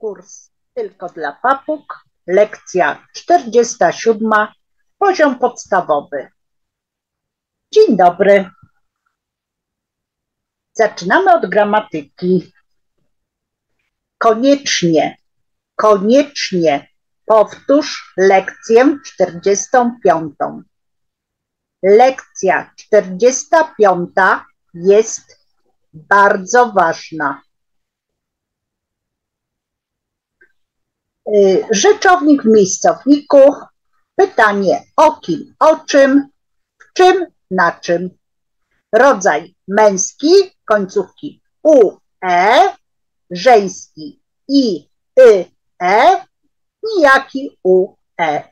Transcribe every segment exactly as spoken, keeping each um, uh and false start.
Kurs tylko dla papug, lekcja czterdziesta siódma, poziom podstawowy. Dzień dobry. Zaczynamy od gramatyki. Koniecznie, koniecznie powtórz lekcję czterdziestą piątą. Lekcja czterdziesta piąta jest bardzo ważna. Rzeczownik w miejscowniku. Pytanie o kim, o czym, w czym, na czym. Rodzaj męski, końcówki u, e, żeński i, y, e, nijaki u, e.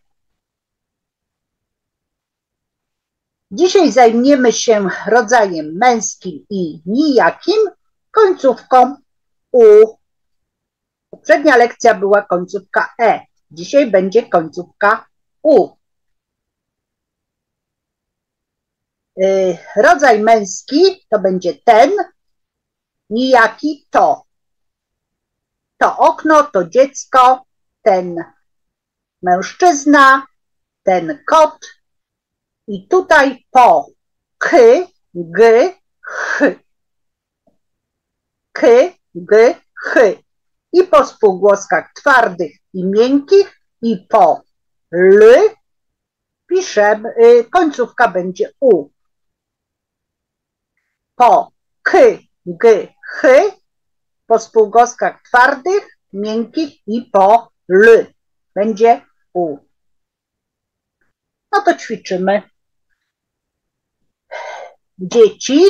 Dzisiaj zajmiemy się rodzajem męskim i nijakim, końcówką u. Poprzednia lekcja była końcówka e, dzisiaj będzie końcówka u. Yy, rodzaj męski to będzie ten, nijaki to. To okno, to dziecko, ten mężczyzna, ten kot. I tutaj po k, g, ch. K, g, ch. I po spółgłoskach twardych i miękkich i po l piszemy, y, końcówka będzie u. Po k, g, ch, po spółgłoskach twardych, miękkich i po l będzie u. No to ćwiczymy. Dzieci,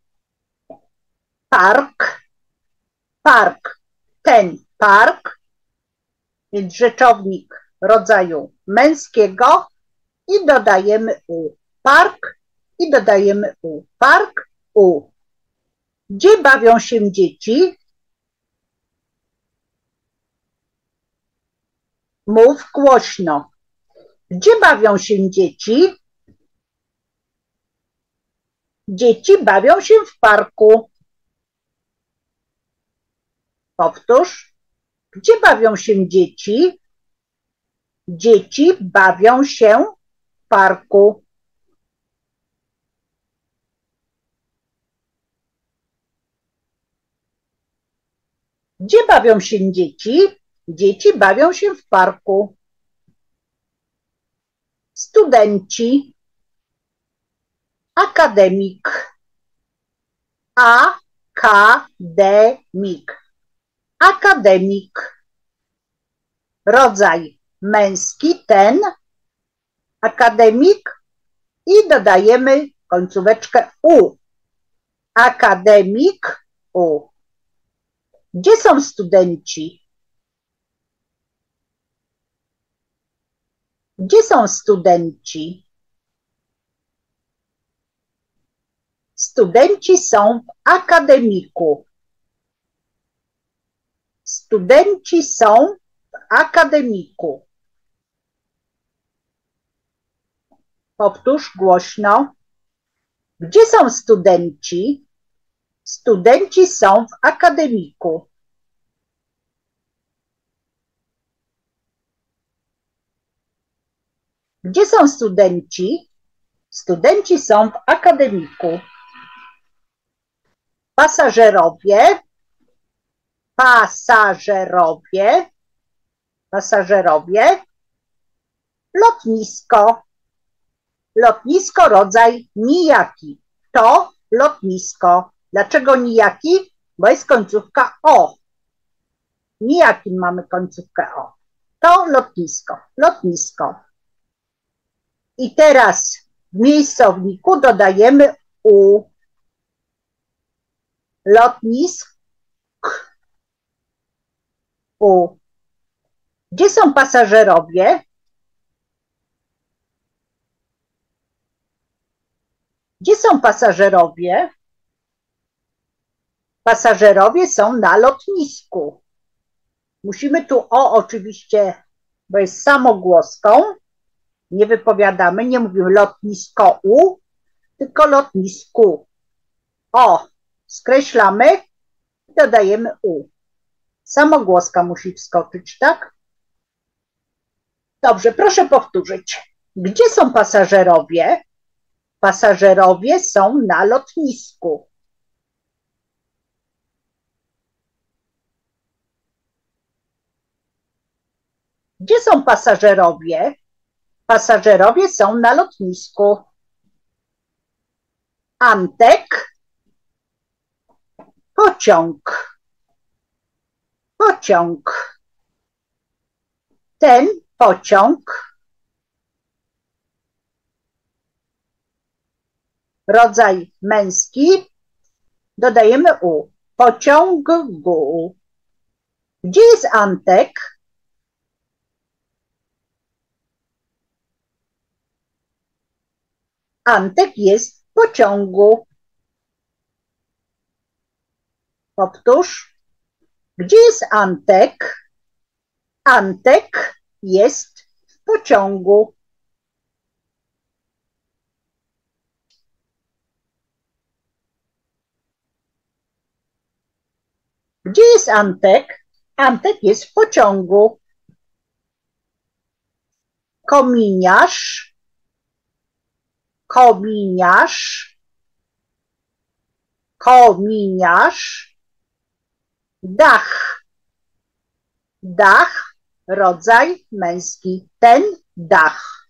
park, park, ten park, więc rzeczownik rodzaju męskiego i dodajemy u. Park i dodajemy u. Park, u. Gdzie bawią się dzieci? Mów głośno. Gdzie bawią się dzieci? Dzieci bawią się w parku. Powtórz. Gdzie bawią się dzieci? Dzieci bawią się w parku. Gdzie bawią się dzieci? Dzieci bawią się w parku. Studenci. Akademik. Akademik. Akademik. Rodzaj męski ten, akademik i dodajemy końcóweczkę u. Akademik u. Gdzie są studenci? Gdzie są studenci? Studenci są w akademiku. Studenci są w akademiku. Powtórz głośno. Gdzie są studenci? Studenci są w akademiku. Gdzie są studenci? Studenci są w akademiku. Pasażerowie. Pasażerowie. Pasażerowie. Lotnisko. Lotnisko rodzaj nijaki. To lotnisko. Dlaczego nijaki? Bo jest końcówka o. Nijakim mamy końcówkę o. To lotnisko. Lotnisko. I teraz w miejscowniku dodajemy u. Lotnisk. U. Gdzie są pasażerowie? Gdzie są pasażerowie? Pasażerowie są na lotnisku. Musimy tu o oczywiście, bo jest samogłoską. Nie wypowiadamy, nie mówimy lotnisko u, tylko lotnisku. O, skreślamy, dodajemy u. Samogłoska musi wskoczyć, tak? Dobrze, proszę powtórzyć. Gdzie są pasażerowie? Pasażerowie są na lotnisku. Gdzie są pasażerowie? Pasażerowie są na lotnisku. Antek, pociąg, pociąg. Ten pociąg, rodzaj męski, dodajemy u. Pociągu. Gdzie jest Antek? Antek jest w pociągu. Powtórz. Gdzie jest Antek? Antek jest w pociągu. Gdzie jest Antek? Antek jest w pociągu. Kominiarz, kominiarz, kominiarz, dach, dach, rodzaj męski, ten dach,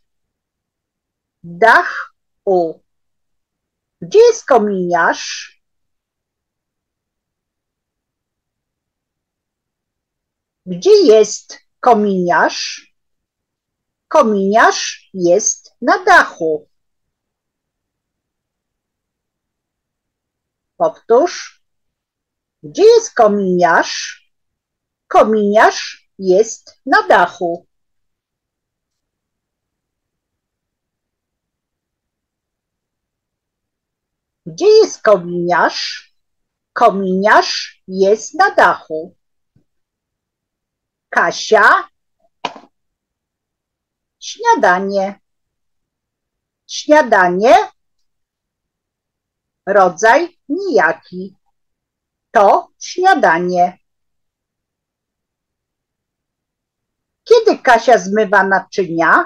dach u. Gdzie jest kominiarz? Gdzie jest kominiarz? Kominiarz jest na dachu. Powtórz. Gdzie jest kominiarz? Kominiarz jest na dachu. Gdzie jest kominiarz? Kominiarz jest na dachu. Kasia, śniadanie. Śniadanie, rodzaj nijaki. To śniadanie. Kiedy Kasia zmywa naczynia?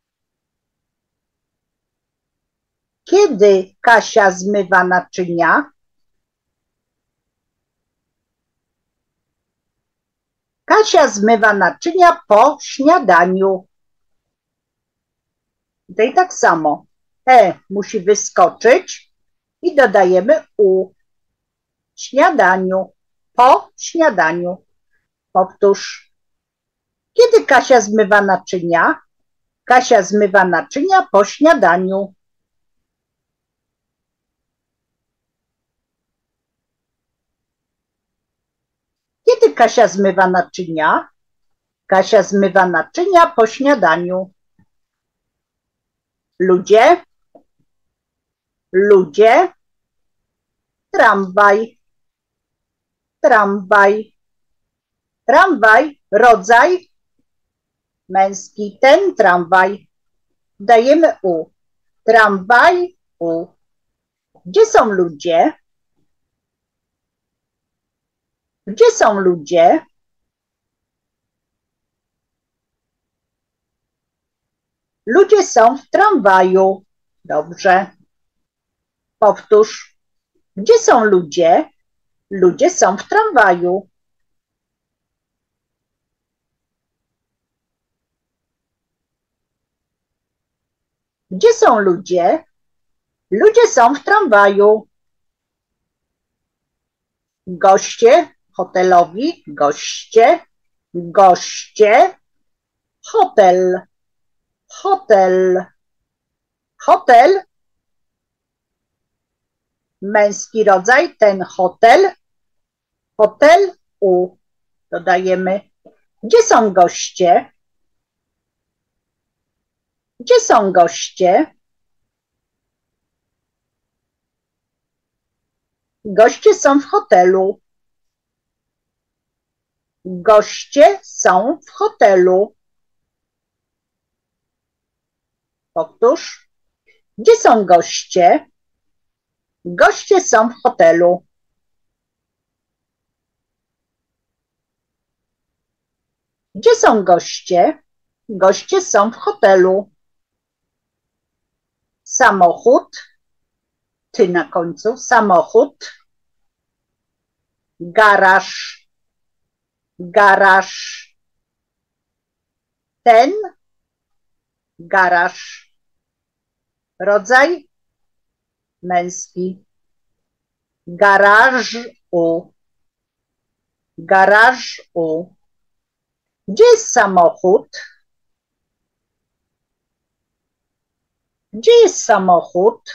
Kiedy Kasia zmywa naczynia? Kasia zmywa naczynia po śniadaniu. Tutaj tak samo. E musi wyskoczyć i dodajemy u. Śniadaniu. Po śniadaniu. Powtórz. Kiedy Kasia zmywa naczynia? Kasia zmywa naczynia po śniadaniu. Kiedy Kasia zmywa naczynia? Kasia zmywa naczynia po śniadaniu. Ludzie, ludzie, tramwaj, tramwaj, tramwaj, rodzaj męski, ten tramwaj. Dajemy u. Tramwaj u. Gdzie są ludzie? Gdzie są ludzie? Ludzie są w tramwaju. Dobrze. Powtórz. Gdzie są ludzie? Ludzie są w tramwaju. Gdzie są ludzie? Ludzie są w tramwaju. Goście hotelowi, goście, goście, hotel, hotel, hotel, męski rodzaj, ten hotel, hotel u. Dodajemy. Gdzie są goście? Gdzie są goście? Goście są w hotelu. Goście są w hotelu. Powtórz. Gdzie są goście? Goście są w hotelu. Gdzie są goście? Goście są w hotelu. Samochód, ty na końcu, samochód. Garaż, garaż. Ten garaż. Rodzaj męski. Garażu, garażu. Gdzie jest samochód? Gdzie jest samochód?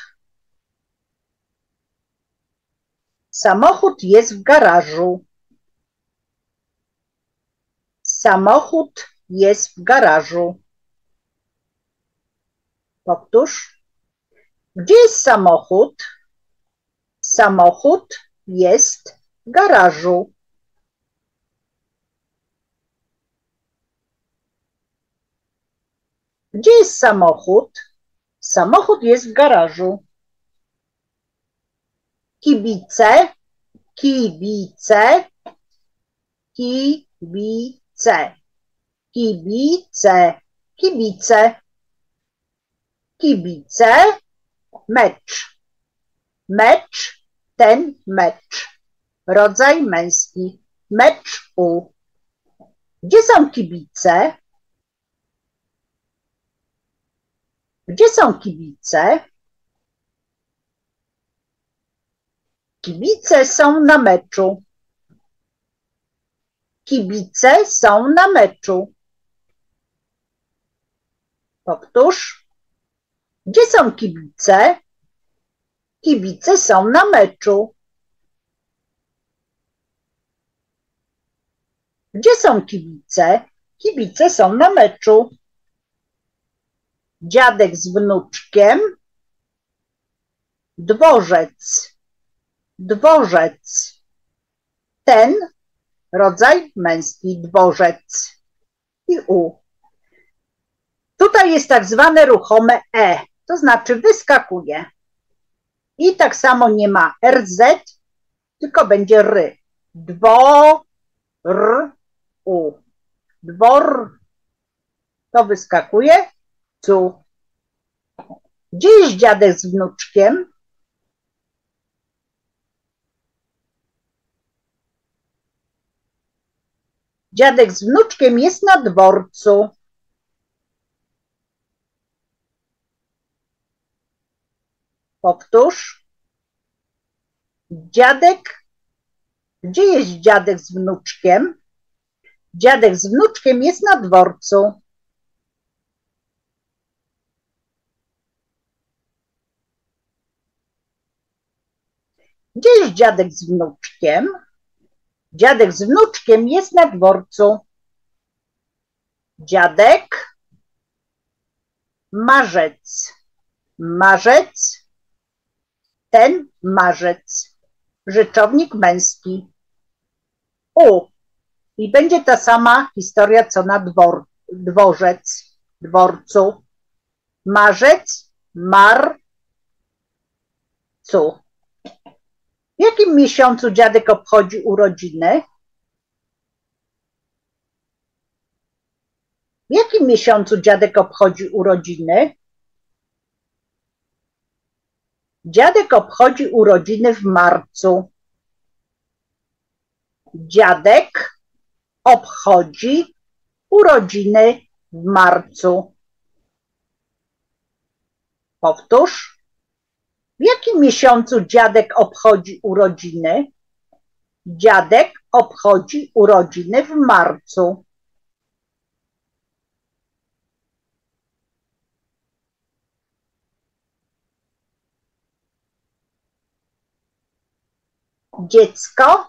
Samochód jest w garażu. Samochód jest w garażu. Powtórz. Gdzie jest samochód? Samochód jest w garażu. Gdzie jest samochód? Samochód jest w garażu. Kibice, kibice, kibice, kibice, kibice, kibice, mecz, mecz, ten mecz. Rodzaj męski, mecz u. Gdzie są kibice? Gdzie są kibice? Kibice są na meczu. Kibice są na meczu. Powtórz. Gdzie są kibice? Kibice są na meczu. Gdzie są kibice? Kibice są na meczu. Dziadek z wnuczkiem. Dworzec. Dworzec. Ten rodzaj męski, dworzec. I u. Tutaj jest tak zwane ruchome e, to znaczy wyskakuje. I tak samo nie ma rz, tylko będzie r. Dwo, r, u. Dwor. To wyskakuje. Cu. Gdzie jest dziadek z wnuczkiem? Dziadek z wnuczkiem jest na dworcu. Powtórz. Dziadek. Gdzie jest dziadek z wnuczkiem? Dziadek z wnuczkiem jest na dworcu. Gdzie jest dziadek z wnuczkiem? Dziadek z wnuczkiem jest na dworcu. Dziadek. Marzec. Marzec. Ten marzec. Rzeczownik męski. U. I będzie ta sama historia, co na dwor, dworzec, dworcu. Marzec, marcu. W jakim miesiącu dziadek obchodzi urodziny? W jakim miesiącu dziadek obchodzi urodziny? Dziadek obchodzi urodziny w marcu. Dziadek obchodzi urodziny w marcu. Powtórz. W jakim miesiącu dziadek obchodzi urodziny? Dziadek obchodzi urodziny w marcu. Dziecko,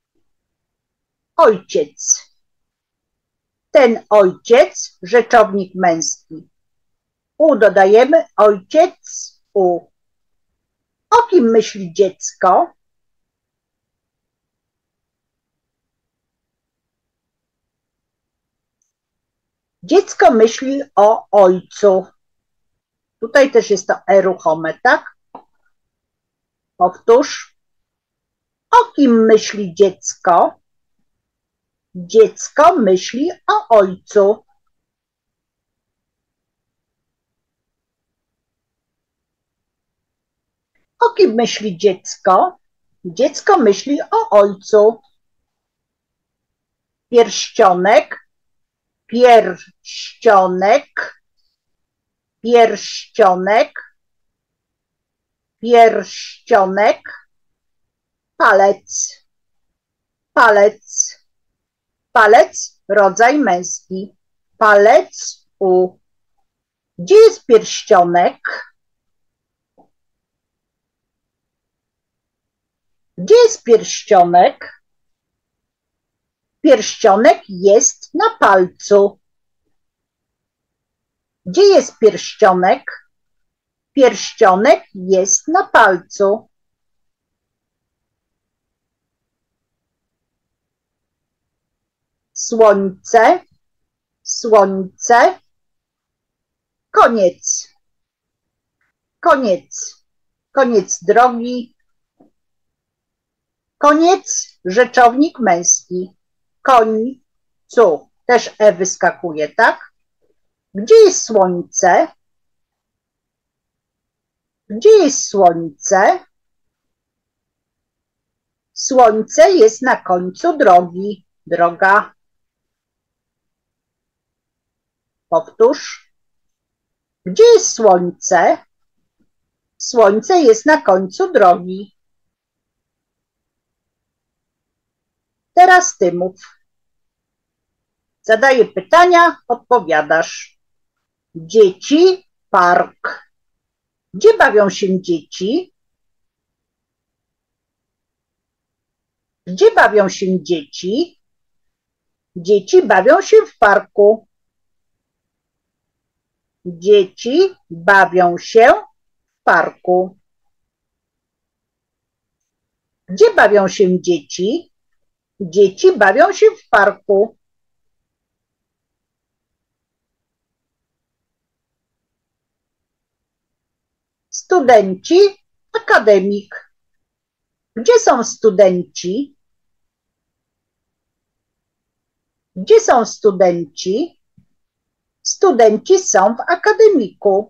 ojciec. Ten ojciec, rzeczownik męski. U dodajemy ojciec, u. O kim myśli dziecko? Dziecko myśli o ojcu. Tutaj też jest to e ruchome, tak? Powtórz. O kim myśli dziecko? Dziecko myśli o ojcu. O kim myśli dziecko? Dziecko myśli o ojcu. Pierścionek, pierścionek, pierścionek, pierścionek, palec, palec, palec, rodzaj męski, palec u. Gdzie jest pierścionek? Gdzie jest pierścionek? Pierścionek jest na palcu. Gdzie jest pierścionek? Pierścionek jest na palcu. Słońce, słońce, koniec, koniec, koniec drogi, koniec, rzeczownik męski, końcu, też e wyskakuje, tak? Gdzie jest słońce? Gdzie jest słońce? Słońce jest na końcu drogi, droga. Powtórz. Gdzie jest słońce? Słońce jest na końcu drogi. Teraz ty mów. Zadaję pytania, odpowiadasz. Dzieci, park. Gdzie bawią się dzieci? Gdzie bawią się dzieci? Dzieci bawią się w parku. Dzieci bawią się w parku. Gdzie bawią się dzieci? Dzieci bawią się w parku. Studenci, akademik. Gdzie są studenci? Gdzie są studenci? Studenci są w akademiku.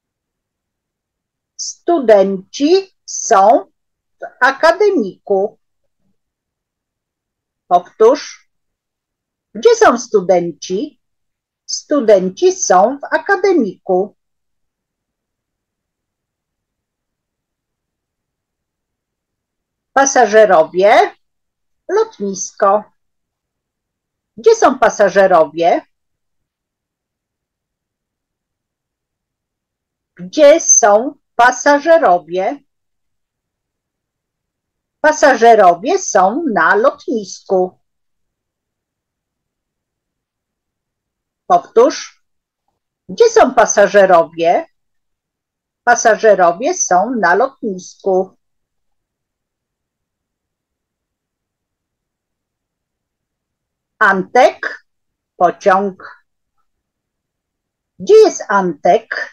Studenci są w akademiku. Powtórz. Gdzie są studenci? Studenci są w akademiku. Pasażerowie, lotnisko. Gdzie są pasażerowie? Gdzie są pasażerowie? Pasażerowie są na lotnisku. Powtórz. Gdzie są pasażerowie? Pasażerowie są na lotnisku. Antek, pociąg. Gdzie jest Antek?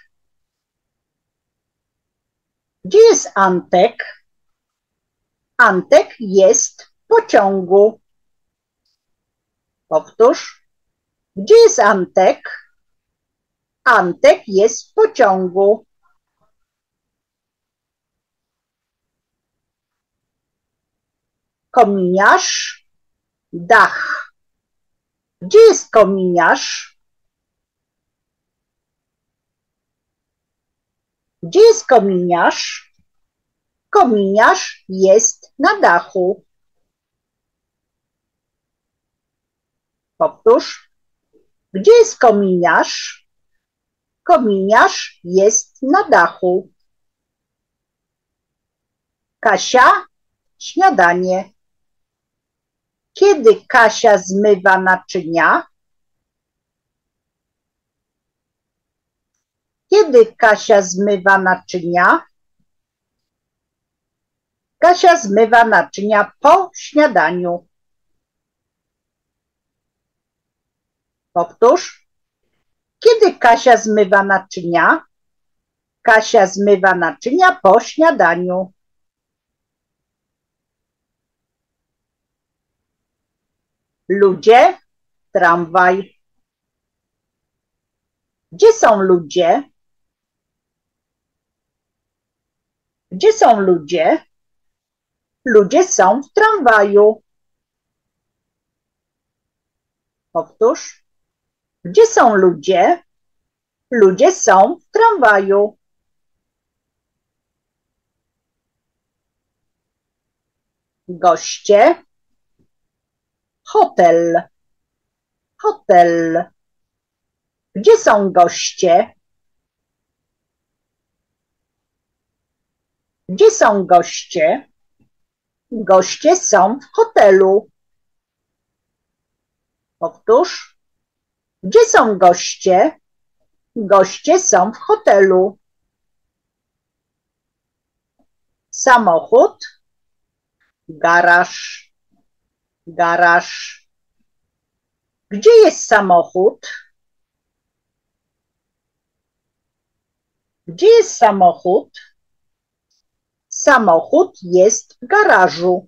Gdzie jest Antek? Antek jest w pociągu. Powtórz. Gdzie jest Antek? Antek jest w pociągu. Kominiarz, dach. Gdzie jest kominiarz? Gdzie jest kominiarz? Kominiarz jest na dachu. Powtórz. Gdzie jest kominiarz? Kominiarz jest na dachu. Kasia, śniadanie. Kiedy Kasia zmywa naczynia? Kiedy Kasia zmywa naczynia? Kasia zmywa naczynia po śniadaniu. Powtórz. Kiedy Kasia zmywa naczynia? Kasia zmywa naczynia po śniadaniu. Ludzie, tramwaj. Gdzie są ludzie? Gdzie są ludzie? Ludzie są w tramwaju. Powtórz. Gdzie są ludzie? Ludzie są w tramwaju. Goście. Hotel. Hotel. Gdzie są goście? Gdzie są goście? Goście są w hotelu. Powtórz. Gdzie są goście? Goście są w hotelu. Samochód. Garaż. Garaż. Gdzie jest samochód? Gdzie jest samochód? Samochód jest w garażu.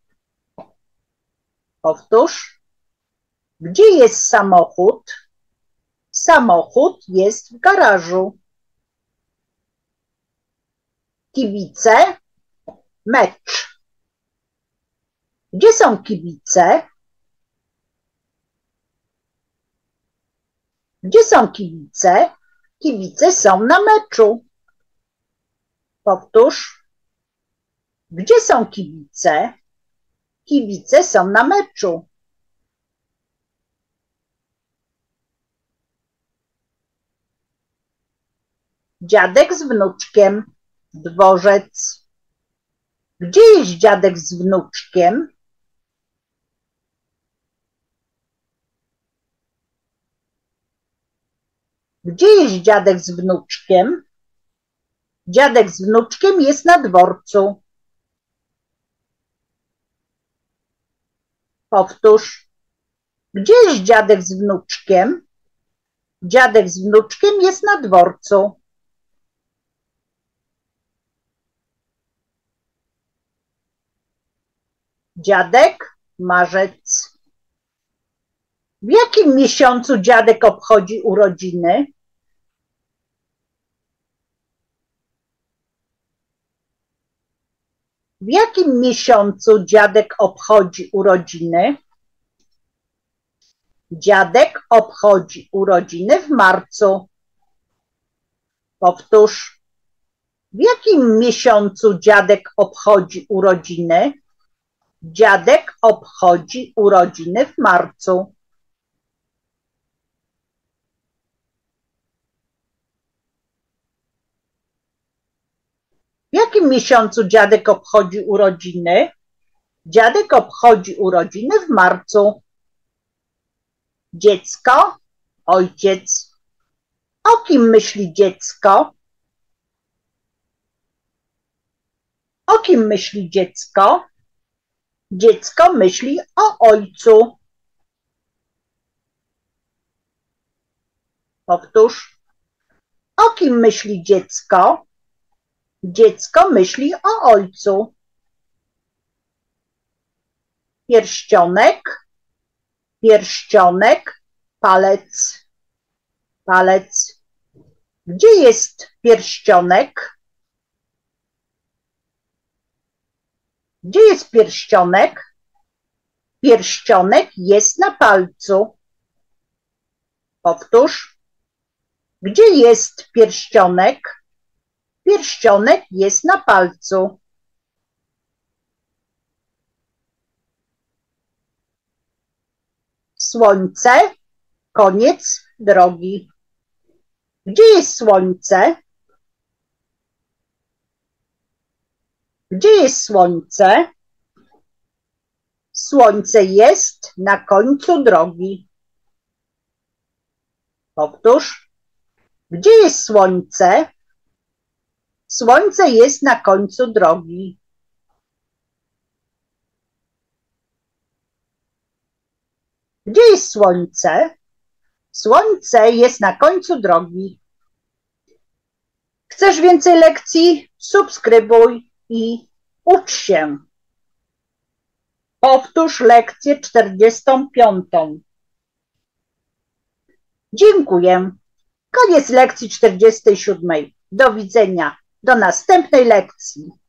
Powtórz. Gdzie jest samochód? Samochód jest w garażu. Kibice. Mecz. Gdzie są kibice? Gdzie są kibice? Kibice są na meczu. Powtórz. Gdzie są kibice? Kibice są na meczu. Dziadek z wnuczkiem. Dworzec. Gdzie jest dziadek z wnuczkiem? Gdzie jest dziadek z wnuczkiem? Dziadek z wnuczkiem jest na dworcu. Powtórz. Gdzie jest dziadek z wnuczkiem? Dziadek z wnuczkiem jest na dworcu. Dziadek, marzec. W jakim miesiącu dziadek obchodzi urodziny? W jakim miesiącu dziadek obchodzi urodziny? Dziadek obchodzi urodziny w marcu. Powtórz. W jakim miesiącu dziadek obchodzi urodziny? Dziadek obchodzi urodziny w marcu. W jakim miesiącu dziadek obchodzi urodziny? Dziadek obchodzi urodziny w marcu. Dziecko, ojciec. O kim myśli dziecko? O kim myśli dziecko? Dziecko myśli o ojcu. Powtórz. O kim myśli dziecko? Dziecko myśli o ojcu. Pierścionek, pierścionek, palec, palec. Gdzie jest pierścionek? Gdzie jest pierścionek? Pierścionek jest na palcu. Powtórz. Gdzie jest pierścionek? Pierścionek jest na palcu. Słońce, koniec drogi. Gdzie jest słońce? Gdzie jest słońce? Słońce jest na końcu drogi. Powtórz. Gdzie jest słońce? Słońce jest na końcu drogi. Gdzie jest słońce? Słońce jest na końcu drogi. Chcesz więcej lekcji? Subskrybuj i ucz się. Powtórz lekcję czterdziestą piątą. Dziękuję. Koniec lekcji czterdziestej siódmej. Do widzenia. Do następnej lekcji.